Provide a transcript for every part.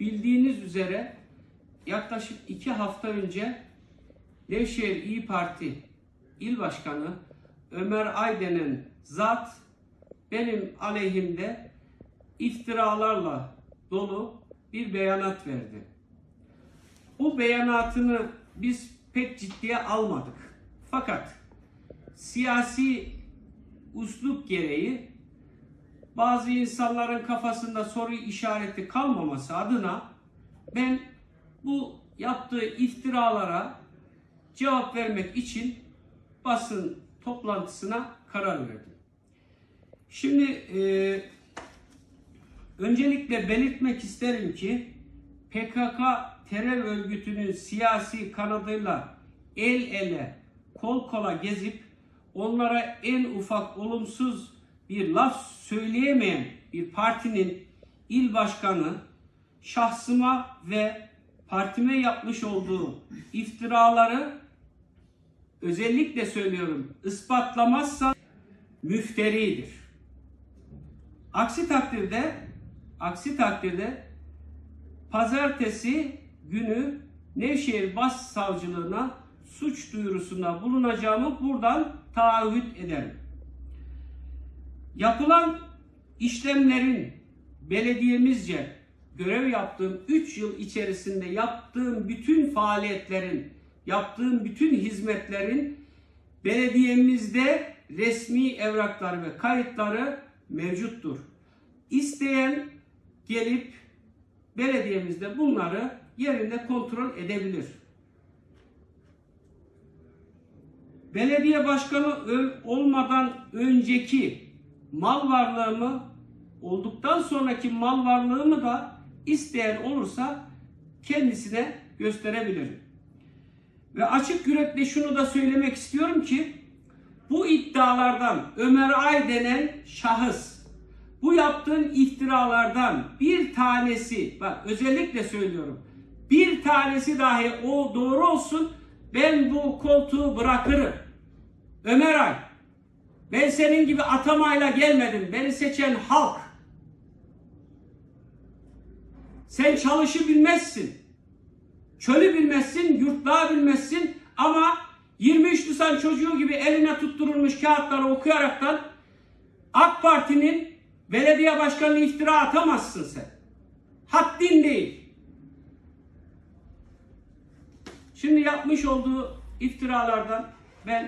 bildiğiniz üzere yaklaşık 2 hafta önce Nevşehir İYİ Parti İl Başkanı Ömer Ay denen zat benim aleyhimde iftiralarla dolu bir beyanat verdi. Bu beyanatını biz pek ciddiye almadık. Fakat siyasi üslup gereği bazı insanların kafasında soru işareti kalmaması adına ben bu yaptığı iftiralara cevap vermek için basın toplantısına karar verdim. Şimdi öncelikle belirtmek isterim ki PKK terör örgütünün siyasi kanadıyla el ele, kol kola gezip onlara en ufak olumsuz bir laf söyleyemeyen bir partinin il başkanı şahsıma ve partime yapmış olduğu iftiraları özellikle söylüyorum ispatlamazsa müfteridir. Aksi takdirde pazartesi günü Nevşehir Başsavcılığına suç duyurusunda bulunacağımı buradan taahhüt ederim. Yapılan işlemlerin belediyemizce görev yaptığım 3 yıl içerisinde yaptığım bütün faaliyetlerin, yaptığım bütün hizmetlerin belediyemizde resmi evrakları ve kayıtları mevcuttur. İsteyen gelip belediyemizde bunları yerinde kontrol edebilir. Belediye başkanı olmadan önceki mal varlığımı, olduktan sonraki mal varlığımı da isteyen olursa kendisine gösterebilirim. Ve açık yürekle şunu da söylemek istiyorum ki bu iddialardan Ömer Ay denen şahıs, bu yaptığın iftiralardan bir tanesi, bak özellikle söylüyorum, bir tanesi dahi o doğru olsun, ben bu koltuğu bırakırım. Ömer Ay, ben senin gibi atamayla gelmedim. Beni seçen halk. Sen çalışı bilmezsin. Çölü bilmezsin, yurtlağı bilmezsin ama 23 Nisan çocuğu gibi eline tutturulmuş kağıtları okuyaraktan AK Parti'nin belediye başkanına iftira atamazsın sen. Haddin değil. Şimdi yapmış olduğu iftiralardan ben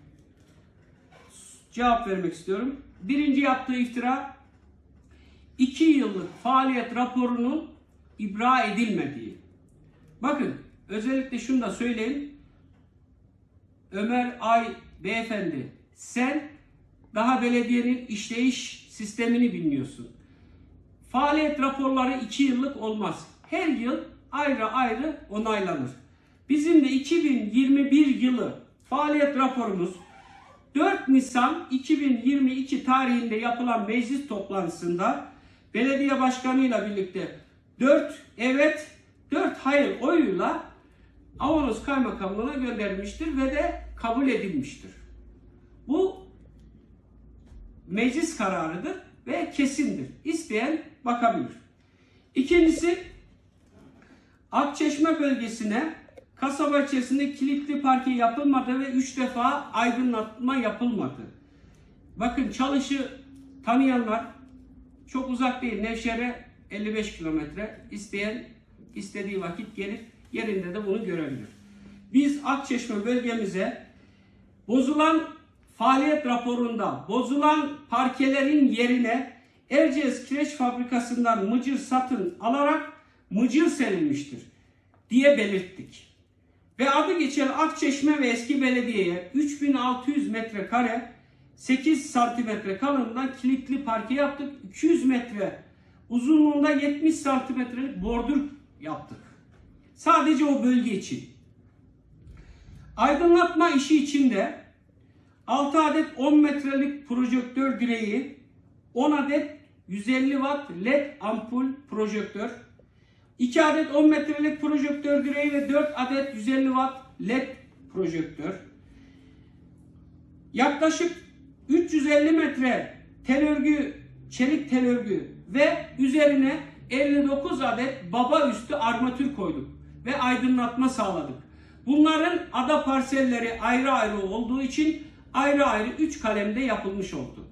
cevap vermek istiyorum. Birinci yaptığı iftira 2 yıllık faaliyet raporunun ibra edilmediği. Bakın özellikle şunu da söyleyeyim. Ömer Ay beyefendi, sen daha belediyenin işleyiş sistemini bilmiyorsun. Faaliyet raporları 2 yıllık olmaz. Her yıl ayrı ayrı onaylanır. Bizim de 2021 yılı faaliyet raporumuz 4 Nisan 2022 tarihinde yapılan meclis toplantısında belediye başkanıyla birlikte 4 evet 4 hayır oyuyla Avanos Kaymakamlığı'na gönderilmiştir ve de kabul edilmiştir. Bu meclis kararıdır ve kesindir. İsteyen bakabilir. İkincisi, Akçeşme bölgesine kasaba içerisinde kilitli parke yapılmadı ve 3 defa aydınlatma yapılmadı. Bakın Çalış'ı tanıyanlar, çok uzak değil, Nevşehir'e 55 kilometre, isteyen istediği vakit gelip yerinde de bunu görebilir. Biz Akçeşme bölgemize bozulan faaliyet raporunda bozulan parkelerin yerine Erciyes Kireç Fabrikası'ndan mıcır satın alarak mıcır serilmiştir diye belirttik. Ve adı geçen Akçeşme ve Eski Belediye'ye 3600 metrekare 8 santimetre kalınlığından kilitli parke yaptık. 200 metre uzunluğunda 70 santimetrelik bordür yaptık. Sadece o bölge için. Aydınlatma işi içinde 6 adet 10 metrelik projektör direği, 10 adet 150 watt led ampul projektör, 2 adet 10 metrelik projektör direği ve 4 adet 150 watt led projektör, yaklaşık 350 metre tel örgü, çelik tel örgü ve üzerine 59 adet baba üstü armatür koyduk ve aydınlatma sağladık. Bunların ada parselleri ayrı ayrı olduğu için ayrı ayrı 3 kalemde yapılmış oldu.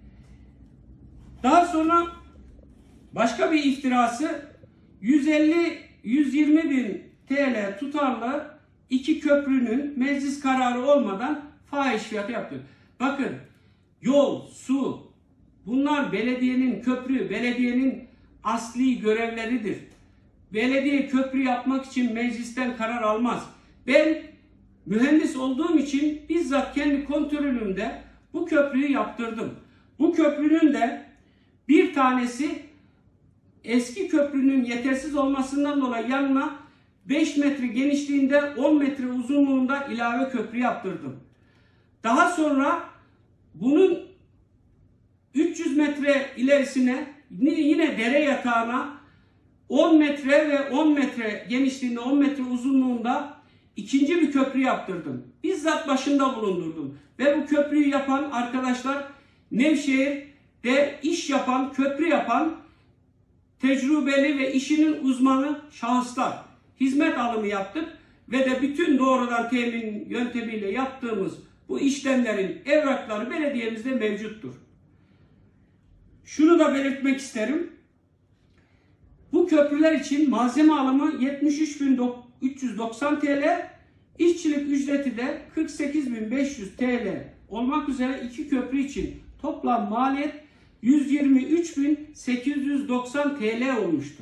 Daha sonra başka bir iftirası 150-120 bin TL tutarlı 2 köprünün meclis kararı olmadan fahiş fiyatı yaptı. Bakın, yol, su, bunlar belediyenin, köprü belediyenin asli görevleridir. Belediye köprü yapmak için meclisten karar almaz. Ben mühendis olduğum için bizzat kendi kontrolümde bu köprüyü yaptırdım. Bu köprünün de bir tanesi eski köprünün yetersiz olmasından dolayı yanına 5 metre genişliğinde 10 metre uzunluğunda ilave köprü yaptırdım. Daha sonra bunun 300 metre ilerisine yine dere yatağına 10 metre ve 10 metre genişliğinde 10 metre uzunluğunda ikinci bir köprü yaptırdım. Bizzat başında bulundurdum. Ve bu köprüyü yapan arkadaşlar Nevşehir'de iş yapan, köprü yapan tecrübeli ve işinin uzmanı şahıslar. Hizmet alımı yaptık ve de bütün doğrudan temin yöntemiyle yaptığımız bu işlemlerin evrakları belediyemizde mevcuttur. Şunu da belirtmek isterim. Bu köprüler için malzeme alımı 73.390 TL, işçilik ücreti de 48.500 TL olmak üzere iki köprü için toplam maliyet 123.890 TL olmuştur.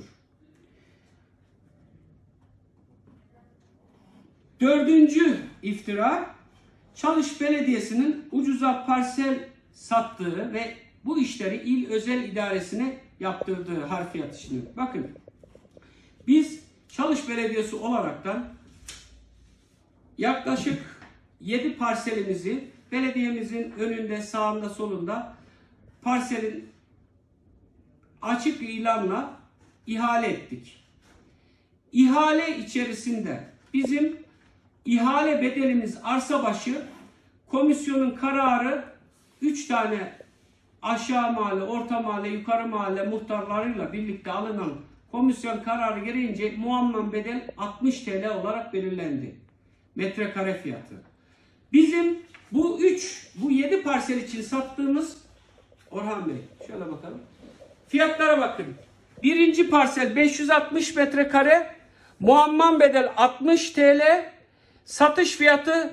Dördüncü iftira, Çalış Belediyesi'nin ucuza parsel sattığı ve bu işleri il özel idaresine yaptırdığı harfiyat işini. Bakın, biz Çalış Belediyesi olaraktan yaklaşık 7 parselimizi belediyemizin önünde, sağında, solunda parselin açık ilanla ihale ettik. İhale içerisinde bizim ihale bedelimiz arsa başı, komisyonun kararı 3 tane aşağı mahalle, orta mahalle, yukarı mahalle muhtarlarıyla birlikte alınan komisyon kararı gereğince muamman bedel 60 TL olarak belirlendi. Metrekare fiyatı. Bizim bu 7 parsel için sattığımız, Orhan Bey şöyle bakalım. Fiyatlara bakın. Birinci parsel 560 metrekare, muamman bedel 60 TL, satış fiyatı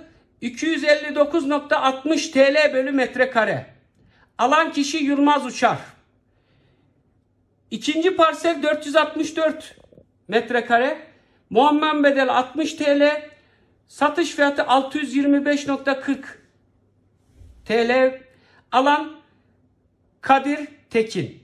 259.60 TL bölü metrekare. Alan kişi Yılmaz Uçar. İkinci parsel 464 metrekare, muamman bedel 60 TL, satış fiyatı 625.40 TL. Alan Kadir Tekin.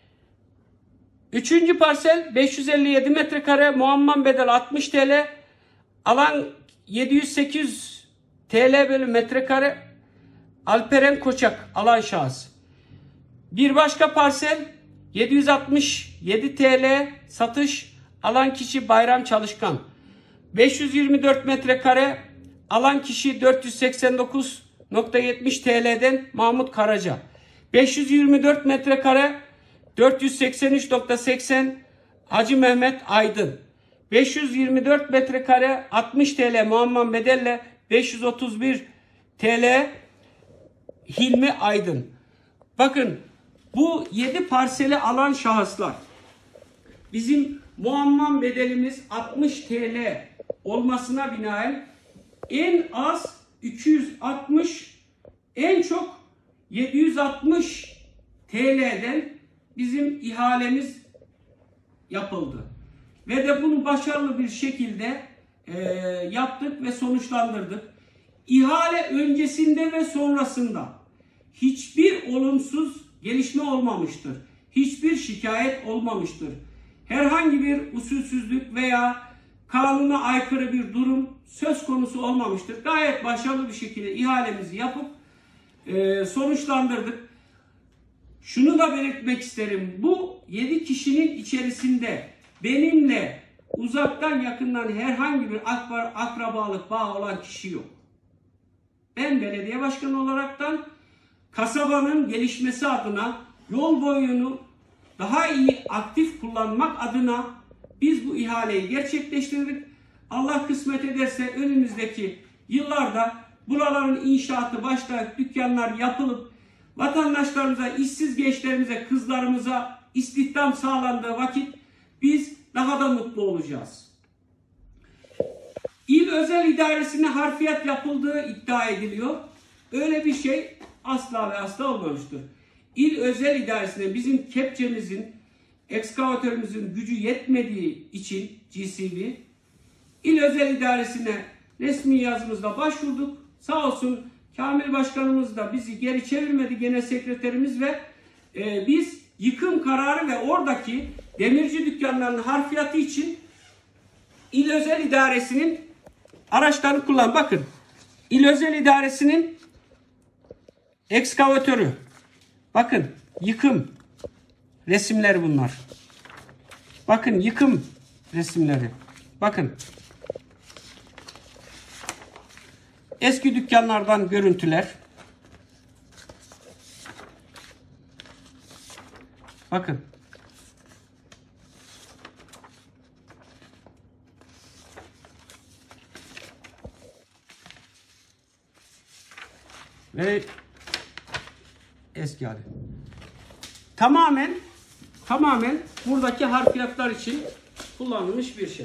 Üçüncü parsel 557 metrekare, muamman bedel 60 TL, alan 708 TL bölü metrekare. Alperen Koçak, alan şahıs. Bir başka parsel 767 TL, satış, alan kişi Bayram Çalışkan. 524 metrekare, alan kişi 489.70 TL'den Mahmut Karaca. 524 metrekare, 483.80 Hacı Mehmet Aydın. 524 metrekare, 60 TL muamman bedelle 531 TL Hilmi Aydın. Bakın, bu 7 parseli alan şahıslar, bizim muamman bedelimiz 60 TL olmasına binaen en az 260, en çok 760 TL'den bizim ihalemiz yapıldı. Ve de bunu başarılı bir şekilde yaptık ve sonuçlandırdık. İhale öncesinde ve sonrasında hiçbir olumsuz gelişme olmamıştır. Hiçbir şikayet olmamıştır. Herhangi bir usulsüzlük veya kanuna aykırı bir durum söz konusu olmamıştır. Gayet başarılı bir şekilde ihalemizi yapıp sonuçlandırdık. Şunu da belirtmek isterim. Bu 7 kişinin içerisinde benimle uzaktan yakından herhangi bir akrabalık bağı olan kişi yok. Ben belediye başkanı olaraktan kasabanın gelişmesi adına yol boyunu daha iyi aktif kullanmak adına biz bu ihaleyi gerçekleştirdik. Allah kısmet ederse önümüzdeki yıllarda buraların inşaatı başlayıp dükkanlar yapılıp vatandaşlarımıza, işsiz gençlerimize, kızlarımıza istihdam sağlandığı vakit biz daha da mutlu olacağız. İl özel idaresine harfiyat yapıldığı iddia ediliyor. Öyle bir şey asla ve asla olmamıştır. İl özel idaresine bizim kepçemizin, ekskavatörümüzün gücü yetmediği için GCB, İl özel idaresine resmi yazımızla başvurduk. Sağ olsun Kamil Başkanımız da bizi geri çevirmedi, genel sekreterimiz, ve biz yıkım kararı ve oradaki demirci dükkanlarının harfiyatı için İl özel idaresinin araçlarını kullan. Bakın, İl özel idaresinin ekskavatörü. Bakın, yıkım resimleri bunlar. Bakın, yıkım resimleri. Bakın. Eski dükkanlardan görüntüler. Bakın. Ve eski hali. Tamamen buradaki harfiyatlar için kullanılmış bir şey.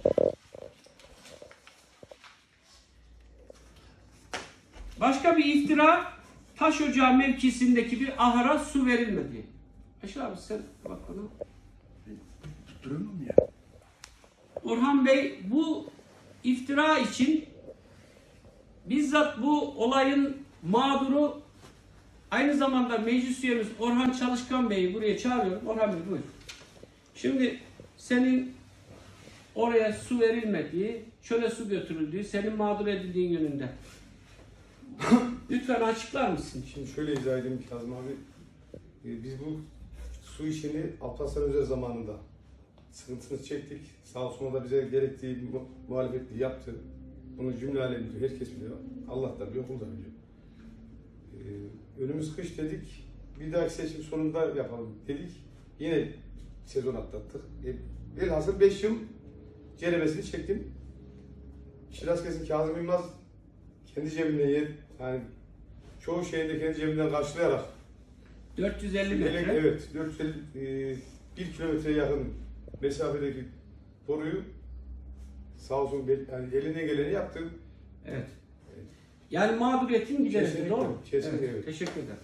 Başka bir iftira, taş ocağı mevkisindeki bir ahıra su verilmedi. Aşağı abi sen bak bana. Durumum ya. Orhan Bey bu iftira için bizzat bu olayın mağduru, aynı zamanda meclis üyemiz Orhan Çalışkan Bey'i buraya çağırıyorum. Orhan Bey buyur. Şimdi senin oraya su verilmediği, çöle su götürüldüğü, senin mağdur edildiğin yönünde. Lütfen açıklar mısın? Şimdi şöyle izah edeyim Kazım abi. Biz bu su işini Alparslan Özel zamanında sıkıntısını çektik. Sağ olsun da bize gerektiği muhalefetliği yaptı. Bunu cümle alem biliyor, herkes biliyor. Allah da biliyor, kul da biliyor. Önümüz kış dedik, bir dahaki seçim sonunda yapalım dedik. Yine sezon atlattık. Velhasıl 5 yıl ceremesini çektim. Şiraz Kesin Kazım Yılmaz kendi cebinden yani çoğu şeyinde kendi cebinden karşılayarak 450 metre. Evet, 1 kilometreye yakın mesafedeki boruyu sağ olsun yani elinden geleni yaptı. Evet. Yani mağduriyetin giderildi, doğru mu? Kesinlikle evet. Teşekkür ederim.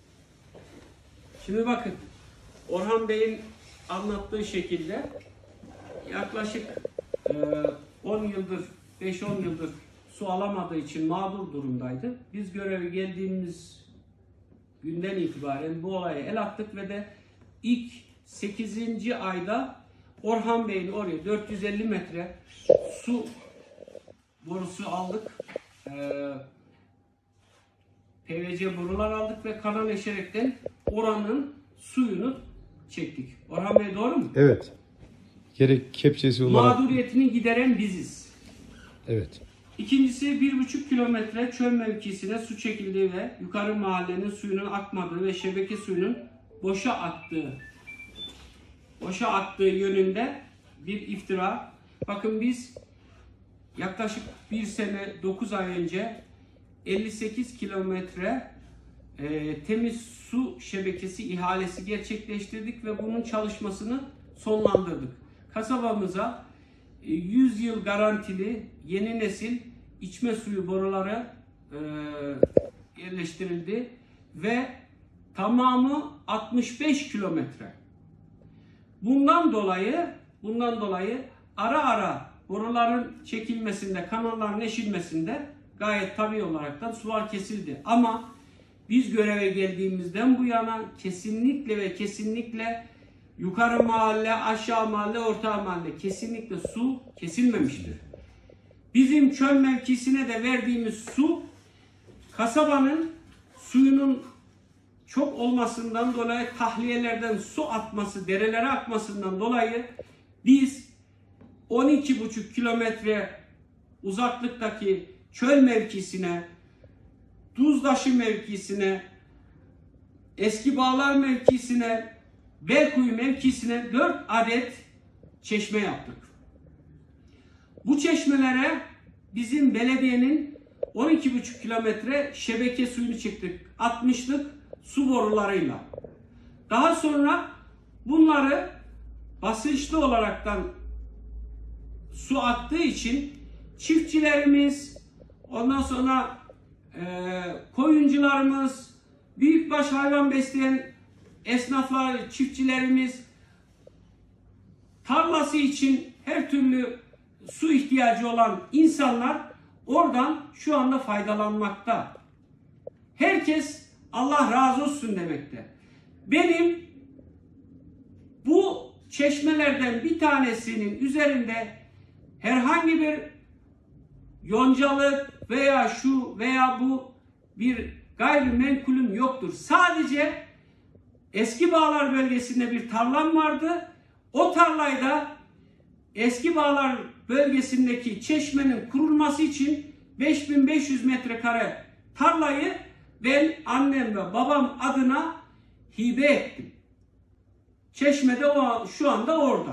Şimdi bakın, Orhan Bey'in anlattığı şekilde yaklaşık 10 yıldır, 5-10 yıldır su alamadığı için mağdur durumdaydı. Biz göreve geldiğimiz günden itibaren bu olaya el attık ve de ilk 8. ayda Orhan Bey'in oraya 450 metre su borusu aldık. PVC borular aldık ve kanal eşerekten oranın suyunu çektik. Orhan Bey, doğru mu? Evet. Gerek kepçesi olarak. Mağduriyetini gideren biziz. Evet. İkincisi, 1,5 kilometre çöl mevkisine su çekildiği ve yukarı mahallenin suyunun akmadığı ve şebeke suyunun boşa aktığı yönünde bir iftira. Bakın, biz yaklaşık 1 sene 9 ay önce 58 kilometre temiz su şebekesi ihalesi gerçekleştirdik ve bunun çalışmasını sonlandırdık. Kasabamıza 100 yıl garantili yeni nesil içme suyu boruları yerleştirildi ve tamamı 65 kilometre. Bundan dolayı ara ara boruların çekilmesinde, kanalların eşilmesinde gayet tabii olaraktan sular kesildi. Ama biz göreve geldiğimizden bu yana kesinlikle ve kesinlikle yukarı mahalle, aşağı mahalle, orta mahalle kesinlikle su kesilmemiştir. Bizim çöl mevkisine de verdiğimiz su, kasabanın suyunun çok olmasından dolayı, tahliyelerden su atması, derelere akmasından dolayı biz 12,5 kilometre uzaklıktaki çöl mevkisine, Tuzdaşı mevkisine, Eski Bağlar mevkisine Belkuyu mevkisine 4 adet çeşme yaptık. Bu çeşmelere bizim belediyenin 12,5 kilometre şebeke suyunu çektik. 60'lık su borularıyla. Daha sonra bunları basınçlı olaraktan su aktığı için çiftçilerimiz, ondan sonra koyuncularımız, büyükbaş hayvan besleyen esnaflar, çiftçilerimiz tarlası için her türlü su ihtiyacı olan insanlar oradan şu anda faydalanmakta. Herkes Allah razı olsun demekte. Benim bu çeşmelerden bir tanesinin üzerinde herhangi bir yoncalık veya şu veya bu bir gayrimenkulüm yoktur. Sadece Eski Bağlar bölgesinde bir tarlam vardı. O tarlayda Eski Bağlar bölgesindeki çeşmenin kurulması için 5500 metrekare tarlayı ben annem ve babam adına hibe ettim. Çeşme de şu anda orada.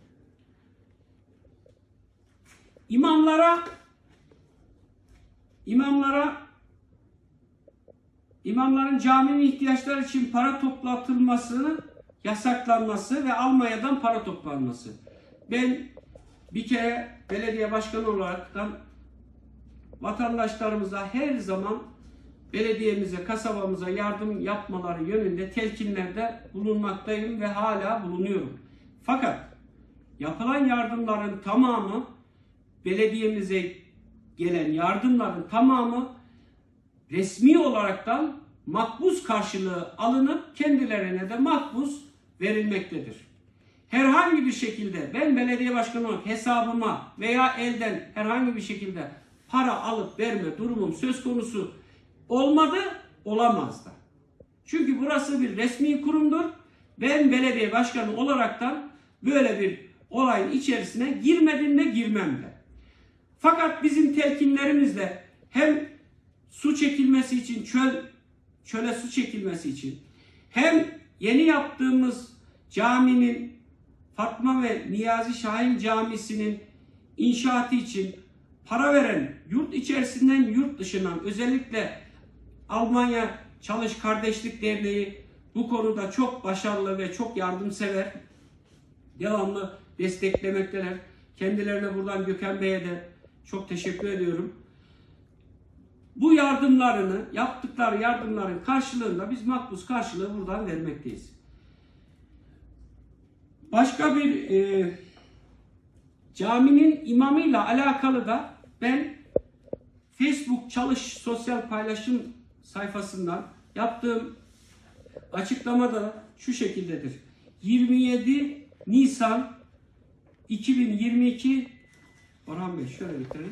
İmamların caminin ihtiyaçları için para toplatılmasını yasaklanması ve Almanya'dan para toplanması. Ben bir kere belediye başkanı olaraktan vatandaşlarımıza her zaman belediyemize, kasabamıza yardım yapmaları yönünde telkinlerde bulunmaktayım ve hala bulunuyorum. Fakat yapılan yardımların tamamı, belediyemize gelen yardımların tamamı resmi olaraktan makbuz karşılığı alınıp kendilerine de makbuz verilmektedir. Herhangi bir şekilde ben belediye başkanı olarak hesabıma veya elden herhangi bir şekilde para alıp verme durumum söz konusu olmadı, olamaz da. Çünkü burası bir resmi kurumdur. Ben belediye başkanı olaraktan böyle bir olayın içerisine girmedim de girmem de. Fakat bizim telkinlerimizle hem su çekilmesi için, çöle su çekilmesi için, hem yeni yaptığımız caminin, Fatma ve Niyazi Şahin Camisi'nin inşaatı için para veren yurt içerisinden yurt dışından, özellikle Almanya Çalış Kardeşlik Derneği bu konuda çok başarılı ve çok yardımsever. Devamlı desteklemekteler. Kendilerine buradan Gökhan Bey'e de çok teşekkür ediyorum. Bu yardımlarını, yaptıkları yardımların karşılığında biz makbuz karşılığı buradan vermekteyiz. Başka bir caminin imamıyla alakalı da ben Facebook Çalış sosyal paylaşım sayfasından yaptığım açıklamada şu şekildedir. 27 Nisan 2022 Orhan Bey şöyle bitirelim.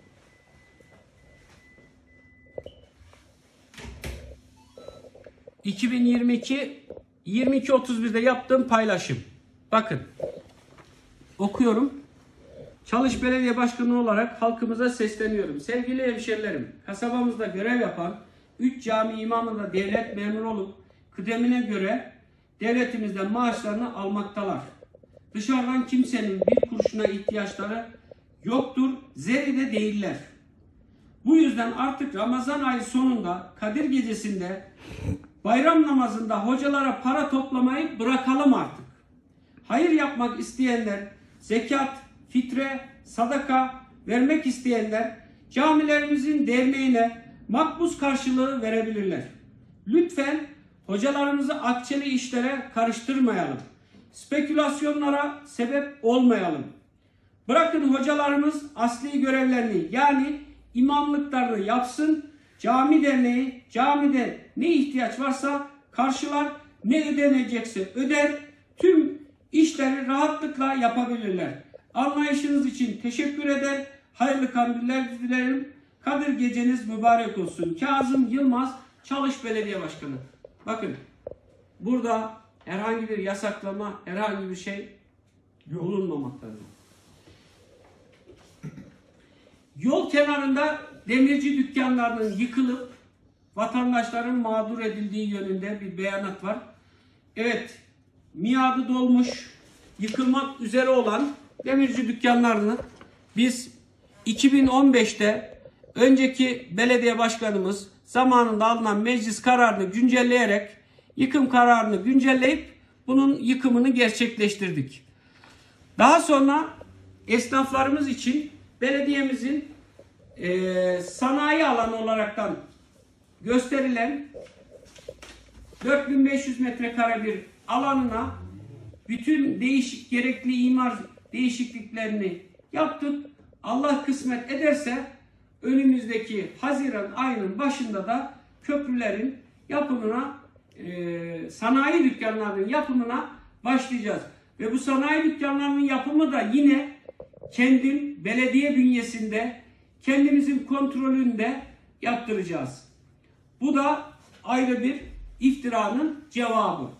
2022 22.31'de yaptığım paylaşım. Bakın. Okuyorum. Çalış Belediye Başkanı olarak halkımıza sesleniyorum. Sevgili hemşerilerim, kasabamızda görev yapan 3 cami imamı da devlet memuru olup kıdemine göre devletimizden maaşlarını almaktalar. Dışarıdan kimsenin bir kuruşuna ihtiyaçları yoktur, zerre de değiller. Bu yüzden artık Ramazan ayı sonunda, Kadir Gecesi'nde, bayram namazında hocalara para toplamayı bırakalım artık. Hayır yapmak isteyenler, zekat, fitre, sadaka vermek isteyenler camilerimizin derneğine makbuz karşılığı verebilirler. Lütfen hocalarımızı akçeli işlere karıştırmayalım. Spekülasyonlara sebep olmayalım. Bırakın hocalarımız asli görevlerini, yani imamlıklarını yapsın. Cami derneği camide ne ihtiyaç varsa karşılar, ne ödenecekse öder. Tüm işleri rahatlıkla yapabilirler. Anlayışınız için teşekkür eder. Hayırlı kandiller dilerim. Kadir geceniz mübarek olsun. Kazım Yılmaz, Çalış Belediye Başkanı. Bakın, burada herhangi bir yasaklama, herhangi bir şey bulunmamaktadır. Yol kenarında demirci dükkanlarının yıkılıp vatandaşların mağdur edildiği yönünde bir beyanat var. Evet, miadı dolmuş, yıkılmak üzere olan demirci dükkanlarını biz 2015'te önceki belediye başkanımız zamanında alınan meclis kararını güncelleyerek yıkım kararını güncelleyip bunun yıkımını gerçekleştirdik. Daha sonra esnaflarımız için belediyemizin sanayi alanı olaraktan gösterilen 4500 metrekare bir alanına bütün gerekli imar değişikliklerini yaptık. Allah kısmet ederse önümüzdeki Haziran ayının başında da köprülerin yapımına, sanayi dükkanlarının yapımına başlayacağız. Ve bu sanayi dükkanlarının yapımı da yine belediye bünyesinde, kendimizin kontrolünde yaptıracağız. Bu da ayrı bir iftiranın cevabı.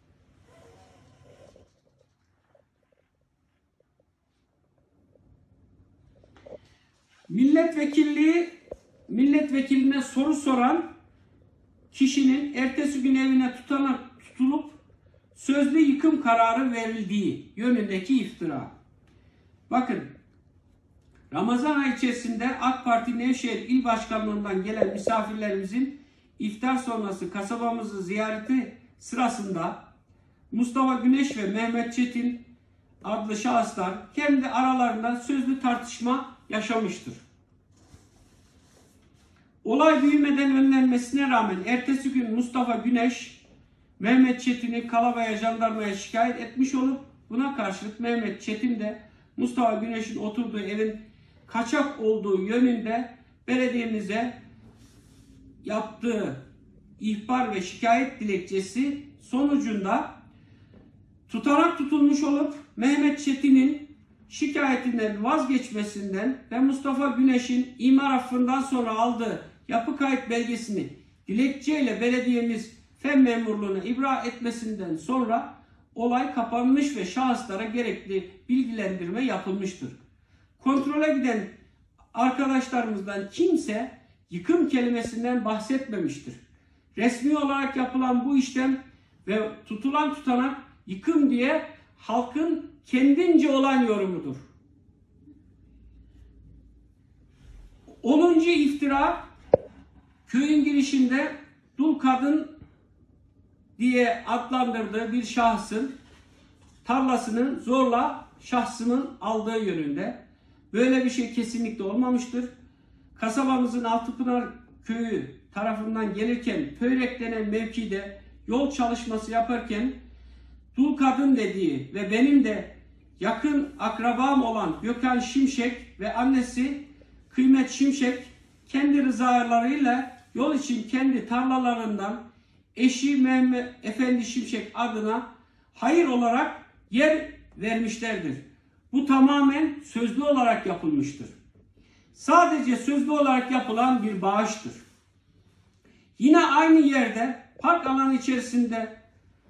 Milletvekiline soru soran kişinin ertesi gün evine tutulup sözlü yıkım kararı verildiği yönündeki iftira. Bakın, Ramazan ayı içerisinde AK Parti Nevşehir İl Başkanlığı'ndan gelen misafirlerimizin iftar sonrası kasabamızı ziyareti sırasında Mustafa Güneş ve Mehmet Çetin adlı şahıslar kendi aralarında sözlü tartışma yaşamıştır. Olay büyümeden önlenmesine rağmen ertesi gün Mustafa Güneş, Mehmet Çetin'i Kalabaya jandarmaya şikayet etmiş olup buna karşılık Mehmet Çetin de Mustafa Güneş'in oturduğu evin kaçak olduğu yönünde belediyemize yaptığı ihbar ve şikayet dilekçesi sonucunda tutanak tutulmuş olup Mehmet Çetin'in şikayetinden vazgeçmesinden ve Mustafa Güneş'in imar affından sonra aldığı yapı kayıt belgesini dilekçeyle belediyemiz fen memurluğuna ibra etmesinden sonra olay kapanmış ve şahıslara gerekli bilgilendirme yapılmıştır. Kontrole giden arkadaşlarımızdan kimse yıkım kelimesinden bahsetmemiştir. Resmi olarak yapılan bu işlem ve tutulan tutanak yıkım diye halkın kendince olan yorumudur. 10. iftira, köyün girişinde dul kadın diye adlandırdığı bir şahsın tarlasının zorla şahsının aldığı yönünde. Böyle bir şey kesinlikle olmamıştır. Kasabamızın Altıpınar köyü tarafından gelirken Pöyrek denen mevkide yol çalışması yaparken dul kadın dediği ve benim de yakın akrabam olan Gökhan Şimşek ve annesi Kıymet Şimşek kendi rızalarıyla yol için kendi tarlalarından eşi Mehmet Efendi Şimşek adına hayır olarak yer vermişlerdir. Bu tamamen sözlü olarak yapılmıştır. Sadece sözlü olarak yapılan bir bağıştır. Yine aynı yerde park alanı içerisinde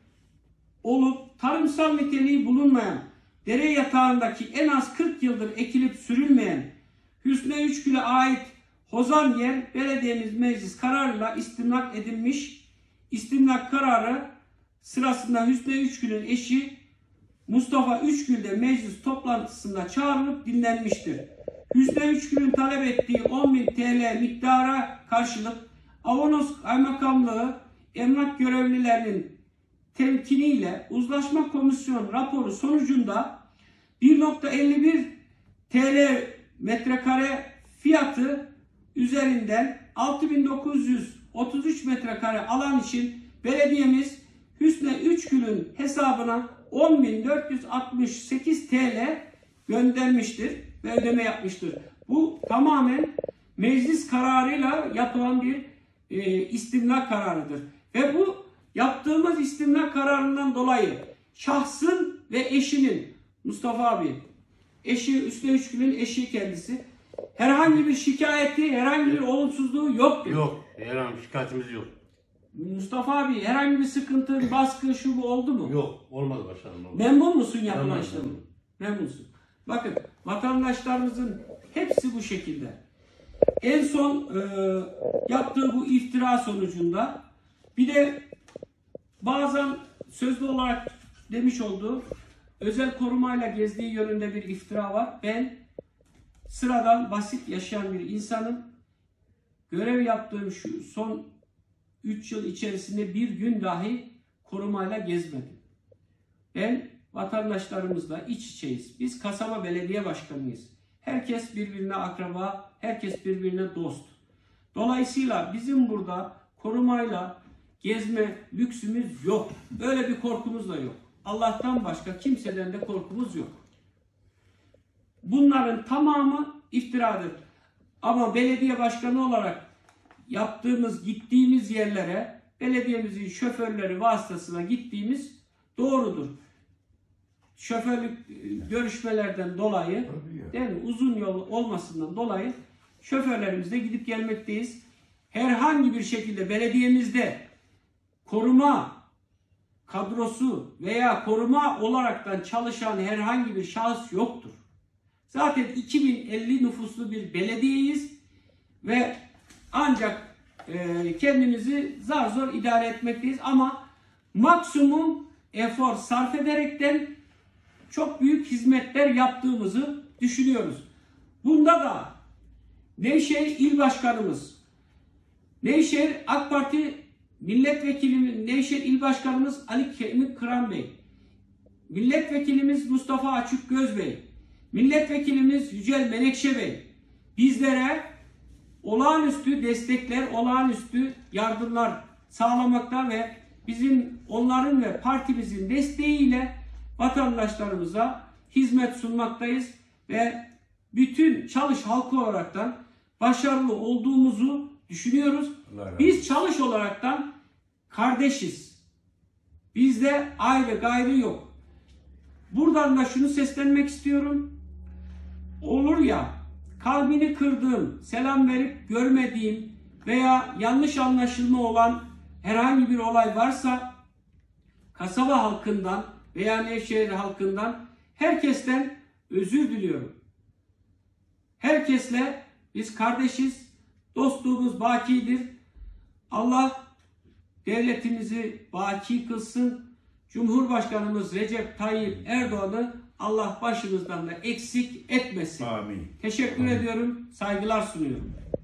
olup tarımsal niteliği bulunmayan, dere yatağındaki en az 40 yıldır ekilip sürülmeyen Hüsnü Üçgül'e ait hozan yer belediyemiz meclis kararıyla istimlak edilmiş. İstimlak kararı sırasında Hüsnü Üçgül'ün eşi Mustafa Üçgül de meclis toplantısında çağrılıp dinlenmiştir. Hüsnü Üçgül'ün talep ettiği 10.000 TL miktara karşılık Avanos Kaymakamlığı emlak görevlilerinin temkiniyle uzlaşma komisyon raporu sonucunda 1.51 TL metrekare fiyatı üzerinden 6.933 metrekare alan için belediyemiz Hüsnü Üçgül'ün hesabına 10.468 TL göndermiştir ve ödeme yapmıştır. Bu tamamen meclis kararıyla yapılan bir istimlak kararıdır. Ve bu yaptığımız istimlak kararından dolayı şahsın ve eşinin, Mustafa abi, eşi Hüsnü Üçgül'ün eşi kendisi, herhangi bir şikayeti, herhangi bir olumsuzluğu yoktur. Yok, herhangi bir şikayetimiz yok. Mustafa abi, herhangi bir sıkıntı, baskı, şu bu oldu mu? Yok, olmadı başkanım. Olmadı. Memnun musun yapılan işlemi? Memnunum. Memnunsun. Bakın, vatandaşlarımızın hepsi bu şekilde. En son yaptığı bu iftira sonucunda bir de bazen sözlü olarak demiş olduğu özel korumayla gezdiği yönünde bir iftira var. Ben sıradan basit yaşayan bir insanım. Görev yaptığım şu son 3 yıl içerisinde bir gün dahi korumayla gezmedim. Ben vatandaşlarımızla iç içeyiz. Biz kasaba belediye başkanıyız. Herkes birbirine akraba, herkes birbirine dost. Dolayısıyla bizim burada korumayla gezme lüksümüz yok. Böyle bir korkumuz da yok. Allah'tan başka kimseden de korkumuz yok. Bunların tamamı iftiradır. Ama belediye başkanı olarak yaptığımız, gittiğimiz yerlere belediyemizin şoförleri vasıtasıyla gittiğimiz doğrudur. Şoförlük görüşmelerden dolayı, değil mi? Uzun yol olmasından dolayı şoförlerimizle gidip gelmekteyiz. Herhangi bir şekilde belediyemizde koruma kadrosu veya koruma olaraktan çalışan herhangi bir şahıs yoktur. Zaten 2050 nüfuslu bir belediyeyiz ve ancak kendimizi zar zor idare etmekteyiz ama maksimum efor sarf ederekten çok büyük hizmetler yaptığımızı düşünüyoruz. Bunda da Nevşehir İl Başkanımız, Nevşehir AK Parti Milletvekilimiz, Nevşehir İl Başkanımız Ali Kemik Kıran Bey, Milletvekilimiz Mustafa Açıkgöz Bey, Milletvekilimiz Yücel Menekşe Bey bizlere olağanüstü destekler, olağanüstü yardımlar sağlamakta ve bizim onların ve partimizin desteğiyle vatandaşlarımıza hizmet sunmaktayız ve bütün Çalış halkı olaraktan başarılı olduğumuzu düşünüyoruz. Biz Çalış olaraktan kardeşiz. Bizde ayrı gayrı yok. Buradan da şunu seslenmek istiyorum. Olur ya kalbini kırdığım, selam verip görmediğim veya yanlış anlaşılma olan herhangi bir olay varsa kasaba halkından veya Nevşehir halkından herkesten özür diliyorum. Herkesle biz kardeşiz, dostluğumuz bakidir. Allah devletimizi baki kılsın. Cumhurbaşkanımız Recep Tayyip Erdoğan'ı Allah başımızdan da eksik etmesin. Amin. Teşekkür ediyorum, saygılar sunuyorum.